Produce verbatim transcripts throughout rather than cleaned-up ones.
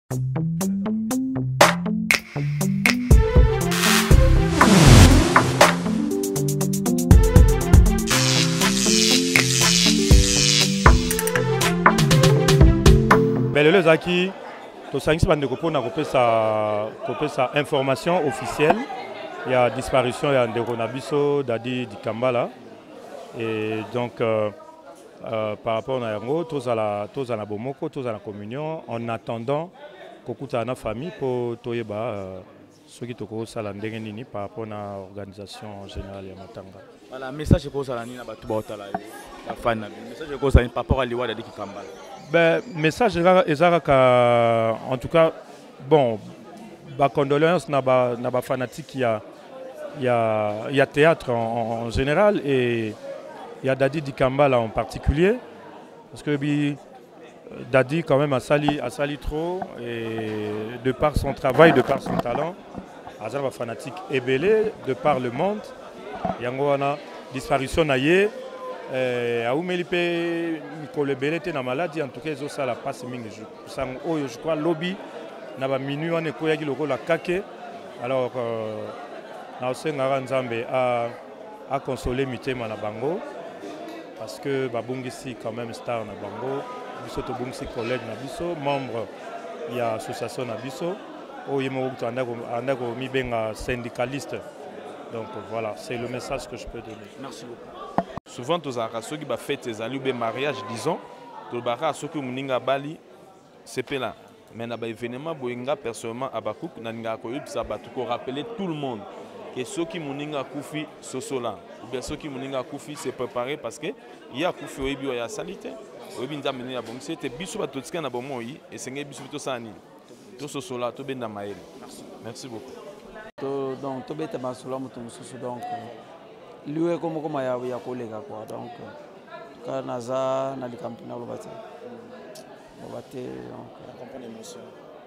Le Zaki, tout ça, c'est sa information officielle. Il y a disparition, il y a Nderonabiso, Dadi Dikambala. Et donc, euh, euh, par rapport à Yango, tous à la tous à la Bomoko, tous à la communion, en attendant qu'Okuta na famille pour Toyeba, ceux qui toko salandengenini par rapport à l'organisation générale de Matanga. Voilà, message que vous avez la fan, message que vous avez par rapport à l'Iwa Dadi Dikambala. Ben, message en tout cas, bon, bah, condoléances na ba na ba fanatique, il y a il y a il y a théâtre en, en général et il y a Dadi Dikambala en particulier parce que bi, Dadi quand même a sali a sali trop et de par son travail, de par son talent, Azar ba fanatique ébélé de par le monde, yango wana disparition naie. Euh, à Oumelipe, Nicole Belete na maladie, en tout cas, ça la passe mingi. Je crois lobby na ba minuit on est koyaki loko la kake. Alors, na osenga Nzambe a a consolé mitema na bango parce que babungisi quand même star na bango. Biso to bungisi collègue na biso, membre il y a association na biso. O yemo to andako andako mi benga syndicaliste. Donc voilà, c'est le message que je peux donner. Merci beaucoup. Souvent, tous les gens qui ont fait des années ou mariage, disons, tous les gens qui ont bali, c'est là. Mais dans l'événement, personnellement, à Bakouk, ça va rappeler tout le monde que ceux qui ont koufi ce sont là. Ou bien ceux qui ont koufi c'est préparé parce que il y a koufi au il y a salité. Au il y a mené à bon, c'était bisou à tout ce qu'on a bon moi et c'est un bisou tout ça ni. Tout ce sont là, tout bien dans maël. Merci beaucoup. Donc tout bien dans cela, donc. Lui comme comme ya ya collègue quoi donc quand naza na likampi na lobate lobate donc comprendre l'émotion.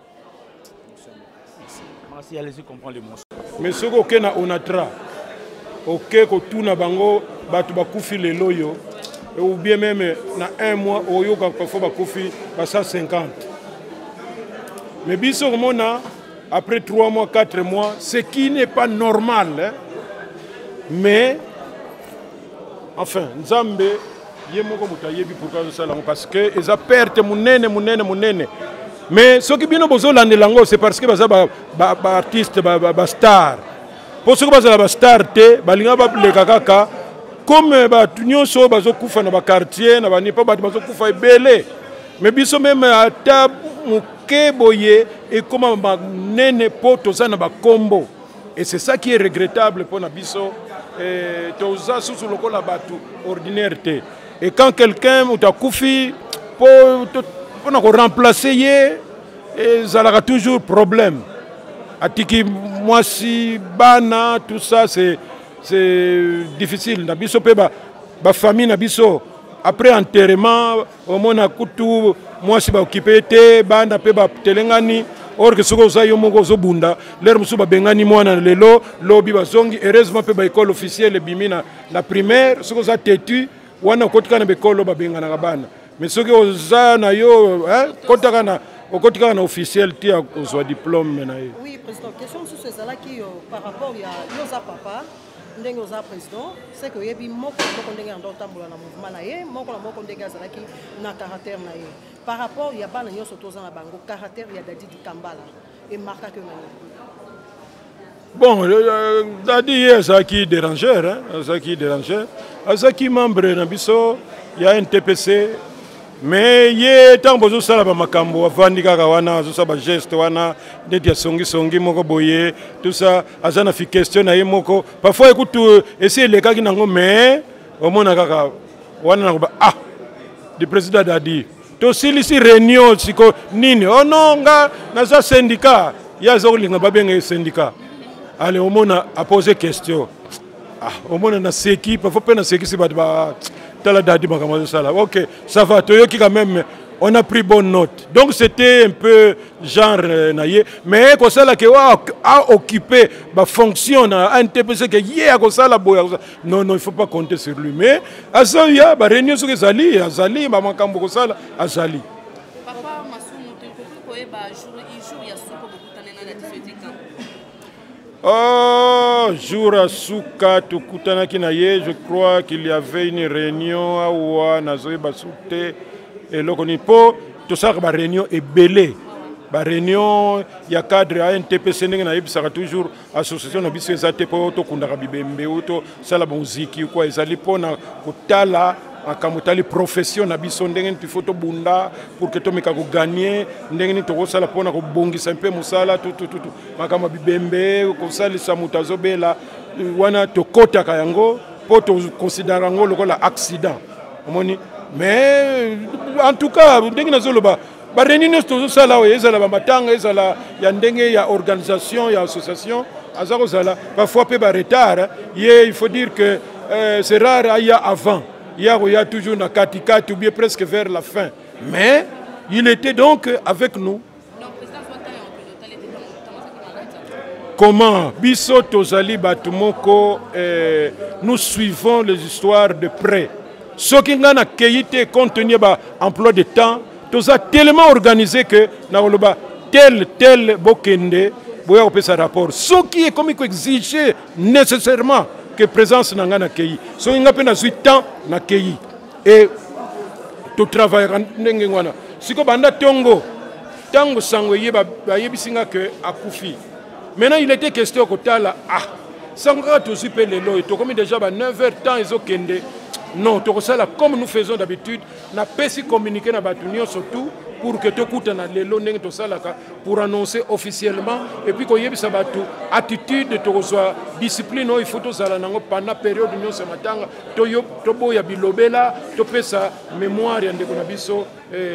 Merci, allez-y comprendre l'émotion. Mais ce que na onatra OK ko tuna bango batu bakufi lelo yo ou bien même na un mois oyo ka parfois bakufi ba cent cinquante. Mais biso mona après trois mois quatre mois ce qui n'est pas normal hein? Mais enfin Nzambe yemoko mutayebi pourquoi ça là parce que ils a perte munene munene munene mais ce qui bino bozo landelango c'est parce que baza ba, ba, ba artiste ba, ba, ba star pour ce que baza ba star te balinga ba leka kaka comme ba nyonso bazo kufa na ba quartier na ba nipa ba bazo kufa ebele mais biso même ata muke boye et comment ba nene poto ça na ba kombo et c'est ça qui est regrettable pour Nabiso. Et et quand quelqu'un ou koufi pour pour remplacer ça aura toujours problème atiki moi si bana tout ça c'est c'est difficile Nabiso pe ba ba famille Nabiso après enterrement au moins kutu moi si ba occupé te bana pe ba telengani. Or que ce que ça y est mon zo bunda, l'air musu ba bengani mwana lelo, lobi bazongi, heureusement pe ba école officielle bimina la primaire, ce que ça têtu, wana kotika na école ba bengana kabana. Mais ce que ça na yo, hein, kotika na kotika na officiel ti a soit diplôme na yo. Oui, président, question sur ce là qui par rapport il y a yoza papa, ndenge yoza président, c'est que yebi moko moko ndenge ndo tambola na mouvement na ye, moko na moko ndenge azala ki na caractère na ye. Par rapport il y a bana nyonso tozana bango caractère il y a Dadi Dikambala et marque que bon euh, Dadi est ça qui dérangeur hein ça qui dérangeur ça qui membre na biso il y a un T P C mais yé tant bozo sala ba makambo avandi kaka wana zo sa ba geste wana ndeti ya songi songi moko boye tout ça azana fi question na ye moko parfois écoute essayer les cas qui nango mais au mona kaka wana na ah du président Dadi aussi ici réunion siko nini oh non nga na za syndicat ya zo linga babenga syndicat allez au mona a posé question ah au mona na seki parfois pe na seki si ba tala Dadi makamazo sala OK ça va toyoki quand même on a pris bonne note donc c'était un peu genre naie mais ko sala ke a occupé ba fonction na un T P C que hier ko sala boya non non il faut pas compter sur lui mais azoya ba réunion sur ezali azali ba makambo ko sala azali papa masumu te ko ko e ba jour Oh, jour à Souka, Tukutana Kinaye, je crois qu'il y avait une réunion à Oua, Nazoé Basouté, et l'Okonipo, tout ça, la réunion est belée. La réunion, il y a cadre à N T P C, ça sera toujours association de bisous, ça te peut auto kundara bibembe auto, ça la bonziki ou quoi, ils allaient pour na kutala. Akamutali profession na biso ndenge tu photo bunda pour que to meka ko gagner ndenge ni to ko sala pona ko bongisa mpe musala tout tout tout makama bibembe ko sala sa mutazo bela wana to kota ka yango po to considérer ngo lokola accident omoni mais en tout cas ndenge na zoloba ba réunion to sala o ezala ba matanga ezala ya ndenge ya organisation ya association azako sala parfois pe ba retard il faut dire que euh, c'est rare il y a avant. Il y a toujours na katikati ou bien presque vers la fin. Mais il était donc avec nous. Comment Biso Tozali Batumoko, eh, nous suivons les histoires de près. Ce qui n'a pas été compte tenu de l'emploi de temps, tout ça tellement organisé que tel, tel, Bokende, Boya Opé sa rapport. Ce qui est comme il exige nécessairement que présence n'a pas été. Ce qui n'a pas été temps n'a pas été. Et tout travail, si on a tongo, tango sangwe ba yebisinga que akufi. Maintenant il était question que tala ah sangra to super les lois to comme déjà ba neuf heures temps ils ont kende. Non, to ça comme nous faisons d'habitude, n'a pas si communiquer na batunio surtout pour que to kuta na lelo ndenge to salaka pour annoncer officiellement et puis ko yebisa batu attitude to soit discipline il faut to sala nango pendant période nyo se matanga to yo to boya bilobela to pesa mémoire yande ko na biso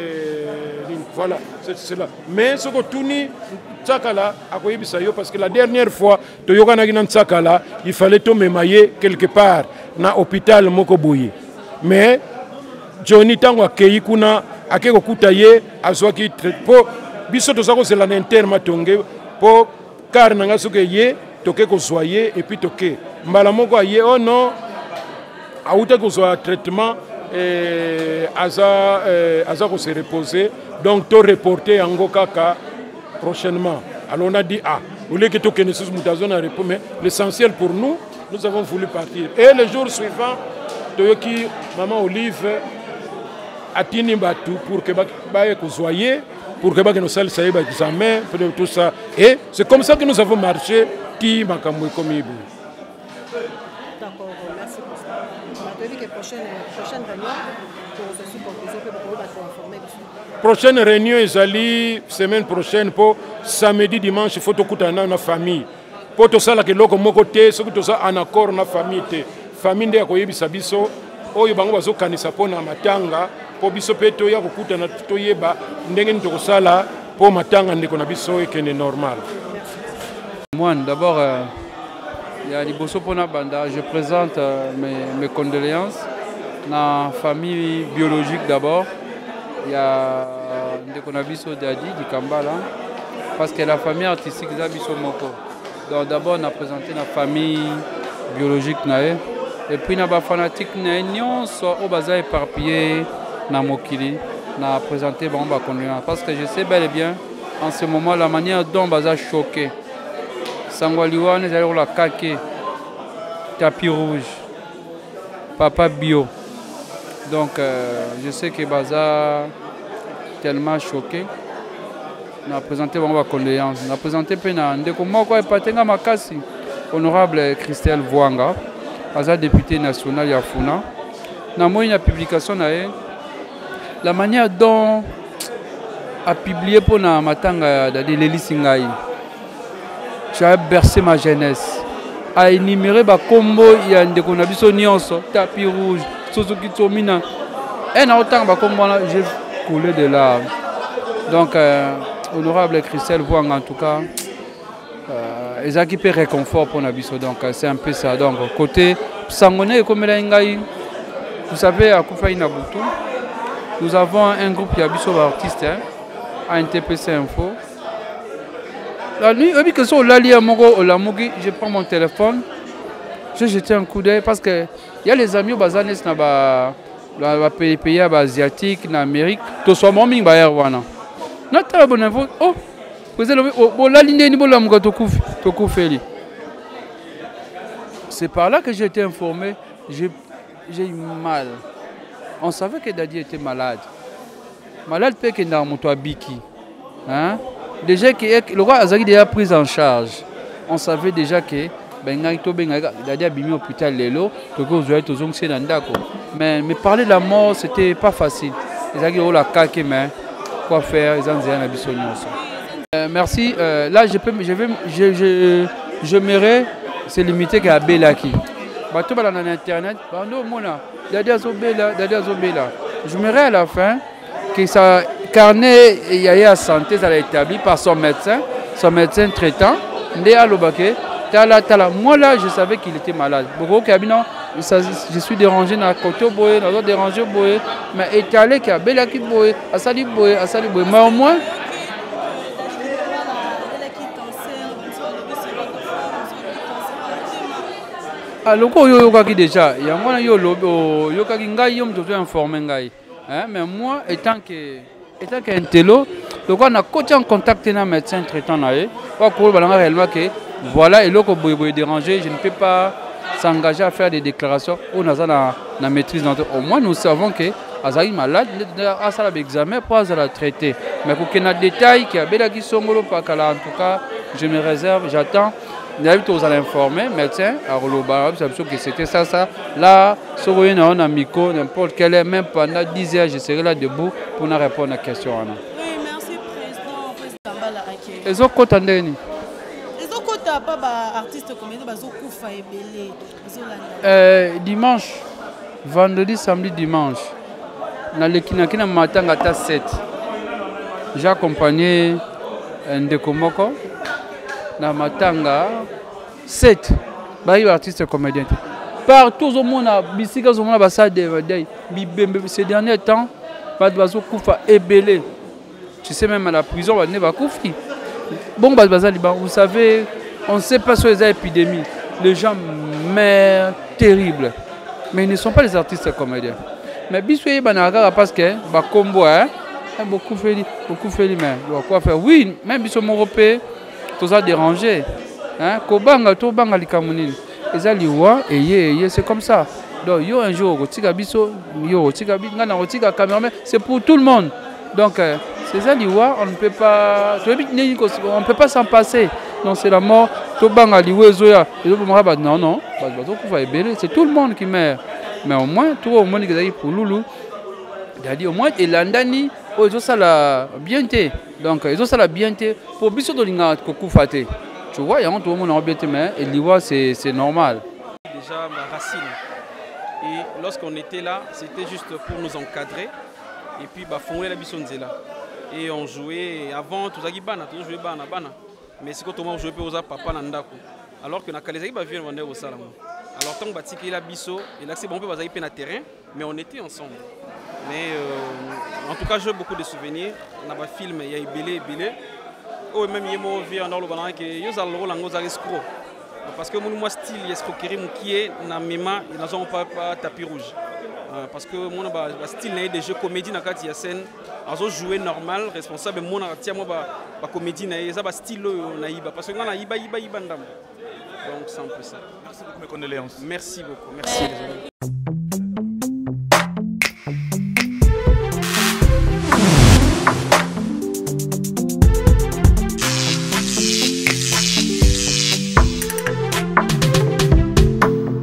eh voilà c'est cela mais ce que tuni tsakala akoyebisa yo parce que la dernière fois to yokana kina tsakala il fallait to memaye quelque part na hôpital moko boye mais Johnny tango akei kuna akeko kuta ye azwaki po biso to sako zela na interma tonge po car nanga soke ye toke ko soyer et puis toke mbala moko ye oh non auta ko so traitement eh aza eh, aza ko se reposer donc to reporter yango kaka prochainement. Alors on a dit ah vous voulez que toke ne sous mutazona repos mais l'essentiel pour nous nous avons voulu partir et le jour suivant toyoki maman Olive atini batu pour que baye kozoyer pour que baye nos salles ça y ba examen tout ça et c'est comme ça que nous avons marché qui makambo comme ibu. D'accord, merci pour ça. On a prévu que prochaine prochaine réunion pour ceci conclusion que vous allez informer. Prochaine réunion ezali semaine prochaine pour samedi dimanche faut to kutana na famille pour to sala ke loko moko te so to sa en accord na famille te famille nde akoyebisa biso oyo bango bazokanisa pona matanga po biso pe to ya kokutana toyeba ndenge ni tokosala po matanga ndeko na biso ekende normal. Moi d'abord euh, il y a liboso pona banda je présente euh, mes, mes condoléances na famille biologique d'abord il y a ndeko na biso Dadi di Kambala parce que la famille artistique za biso moko donc d'abord on a présenté la famille biologique nae et puis na ba fanatique na nyonso o baza éparpillé na mokili na présenté bon ba condoléances parce que je sais bel et bien en ce moment la manière dont baza choqué sangwaliwa ne zali la kake tapis rouge papa bio donc euh, je sais que baza tellement choqué na présenté bon ba condoléances na présenté pe na ndeko moko epatenga makasi honorable Christelle Vuanga aza député national ya Funa na moi une publication na la manière dont a publié pour na matanga de l'Élysée Ngai j'ai bercé ma jeunesse a énuméré ba combo ya ndeko na biso nyonso tapis rouge Suzuki Tomina et na autant ba combo là j'ai coulé de larmes donc euh, honorable Christelle Vuanga en tout cas euh, ils ont un réconfort pour Nabiso donc c'est un peu ça donc côté Sangone comme Ngai vous savez à Koufaï Nabutu nous avons un groupe qui a biso artiste hein, à N T P C Info la nuit que sur l'allié Mogo Olamugi je prends mon téléphone je jette un coup d'œil parce que il y a les amis au Bazanes na ba la pays asiatique na Amérique to so moming ba erwana na ta bonne oh C'est par là que j'ai été informé, j'ai eu mal. On savait que Dadi était malade. Malade peut qu'il n'a pas biki. Hein? Déjà que le roi Azaki déjà pris en charge. On savait déjà que Dadi a bimi au hôpital Lelo, mais mais parler de la mort c'était pas facile. Les Azaki ont la caque mais quoi faire, ils ont un abissonnier aussi. Merci. Euh, là je peux, je vais, je je je m'aimerais c'est limité qu'à Belaki. Bateau dans internet, bando mona, Dadi Azobela, Dadi Azobela. Je m'aimerais à la fin que ça carnet Yaya santé ça a été établi par son médecin, son médecin traitant. Tala, tala. Moi là, je savais qu'il était malade. Je suis dérangé dans le côté boé, dans l'autre dérangé boé, mais étalé qu'il y a Belaki boé, Asali boé, Asali boé. Mais au moins. Alors, yo yo déjà, il y a moi yo lobo, yo kaki ngai yo me informer ngai. Mais moi, étant que étant qu'un télo, donc on a côté en contact avec un médecin traitant naé, on court balanga réellement que voilà et l'autre boy dérangé, je ne peux pas s'engager à faire des déclarations. On a la la maîtrise dans au moins nous savons que Azaï malade, à ça l'examen pour la traiter. Mais pour qu'il y ait des détails qui a belaki songolo pas en tout cas, je me réserve, j'attends. D'habitude, vous allez informer, médecin, à Roloba, que c'était ça, ça. Là, si vous avez un amico, n'importe quel est, même pendant dix heures, je serai là debout pour nous répondre à la question. Oui, merci, Président. Président Bala Ake. Et vous, quand on est artiste comédien, euh, dimanche, vendredi, samedi, dimanche, dans le Kinakina matin à sept, j'ai accompagné un Ndekomoko. Na matanga sept bayi artiste comédien partout au monde a bisika au monde basa de day bibembe ces derniers temps pas de bazo kufa ebelé tu sais même à la prison on ne va kufi bon baza liban vous savez on ne sait pas sur les épidémies les gens meurent terribles mais ils ne sont pas les artistes comédiens mais bisoué banaka parce que ba combo hein beaucoup fait beaucoup fait mais quoi faire oui même bisou européen tout ça dérangé hein kobanga to banga likamunini eza liwa eye c'est comme ça donc yo un jour otika biso yo otika bi ngana otika cameraman c'est pour tout le monde donc euh, c'est ça liwa on ne peut pas on ne peut pas s'en passer donc c'est la mort to banga liwa ezoya non non c'est tout le monde qui meurt mais au moins tout au monde qui est pour loulou c'est-à-dire au moins elandani ozo sala bienté donc ils ont ça la bienté pour biso de linga kokufate tu vois il y a tout le monde en bienté mais et liwa c'est c'est normal déjà ma racine et lorsqu'on était là c'était juste pour nous encadrer et puis bah fonder la bisonzela et on jouait avant tout ça qui bana tout jouer bana bana mais c'est quand on jouait pour aux papa nandako alors que na kalezaki ba vient vendre au salam alors tant batiki la biso et là c'est bon on peut pas aller na terrain mais on était ensemble. Mais euh, en tout cas, j'ai beaucoup de souvenirs. On a un film, il y a Ibélé, Ibélé. Oh, même il y a un vie en Orlando qui est un rôle en escroc. Parce que mon style, il y a escroquerie qui est dans mes mains, ils n'ont pas tapis rouge. Parce que mon style, il y a des jeux comédie dans la scène. Ils ont joué normal, responsable. Mon style, la comédie, il y a un style naïba. Parce que on a iba, iba, iba. Donc c'est un peu ça. Merci beaucoup, mes condoléances. Merci beaucoup. Merci.